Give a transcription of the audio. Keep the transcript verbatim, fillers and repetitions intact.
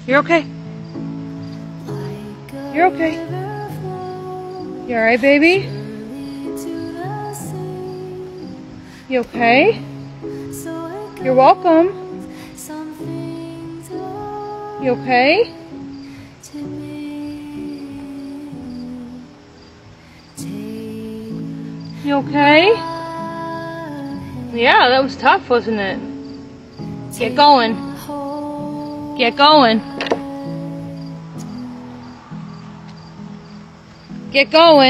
You're okay. You're okay. You alright, baby? You okay? You're welcome. You okay? You okay? Yeah, that was tough, wasn't it? Get going. Get going. Get going.